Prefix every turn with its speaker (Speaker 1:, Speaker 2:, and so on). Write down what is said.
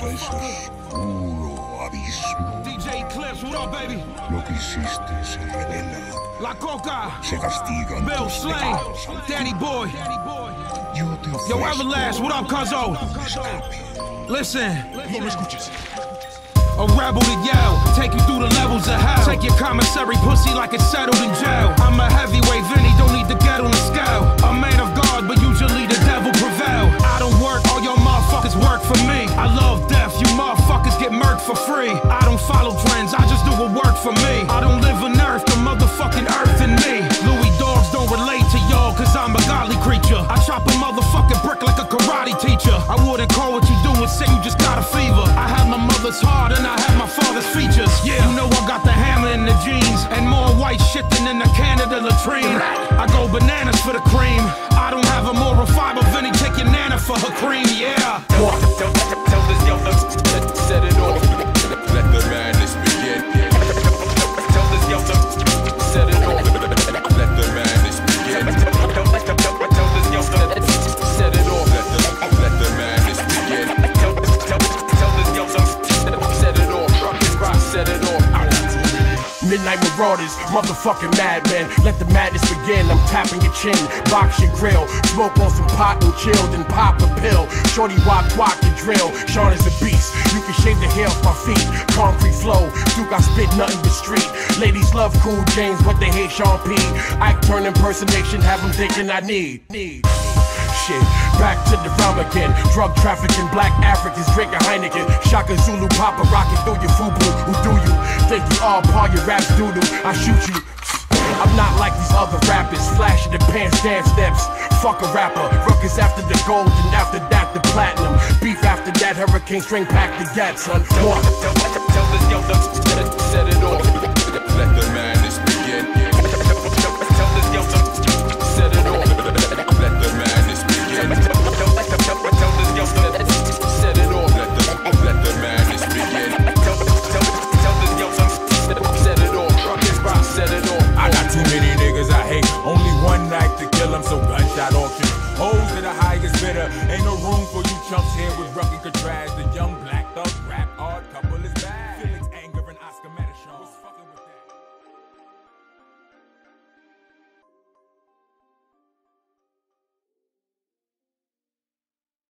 Speaker 1: oscuro abismo.
Speaker 2: DJ Eclipse, what up, baby?
Speaker 1: Lo que hiciste se revela.
Speaker 2: La Coca,
Speaker 1: Se castigan
Speaker 2: Bill
Speaker 1: tus
Speaker 2: Slane,
Speaker 1: pecados.
Speaker 2: Danny Boy.
Speaker 1: Yo te
Speaker 2: Yo,
Speaker 1: ofrezco
Speaker 2: Everlast, what up, cuzzo?
Speaker 1: un escape.
Speaker 2: Listen.
Speaker 1: No lo escuches.
Speaker 2: A rebel to yell, take you through the levels of hell. Take your commissary pussy like it's settled in jail. I'm a heavyweight, Vinny, don't need to get on the scale. A man of God, but usually the devil prevail. I don't work, all your motherfuckers work for me. I love death, you motherfuckers get murked for free. I don't follow trends, I just do what work for me. I don't live on earth, the motherfucking earth in me. Louis dogs don't relate to y'all, cause I'm a godly creature. I chop a motherfucking brick like a karate teacher. I wouldn't call what you do and say you just got a fever. I have my mother's heart and I have my father's features. Yeah, you know I got the hammer in the jeans and more white shit than in the Canada latrine. I go bananas for the cream. I don't have a moral fiber, Vinny, take your nana for her cream, yeah.
Speaker 3: Tell this young set it off. Let the madness begin. Tell this young set it off. Let the madness begin. Tell this young set it off. Let the madness begin. Tell this young set it off. Set it off.
Speaker 4: Midnight Marauders, motherfucking madman. Let the madness begin. I'm tapping your chin, box your grill, smoke on some pot and chill, then pop a pill. Shorty walk and drill. Sean is a beast. You can shave the hair off my feet. Concrete flow. Duke, I spit nothing but street. Ladies love Cool James, but they hate Sean P. I turn impersonation, have them thinking I need. Shit, back to the realm again. Drug trafficking, black Africans drinking Heineken. Shaka Zulu, Papa rocking through your FUBU. Who do you think you are? Paul, your raps doodoo. I shoot you. I'm not like these other rappers, flashing the pants, dance steps. Fuck a rapper. Ruckus after the gold, and after that the platinum. Beef after that, hurricane string pack the gat, son.
Speaker 3: Tell this young set it off.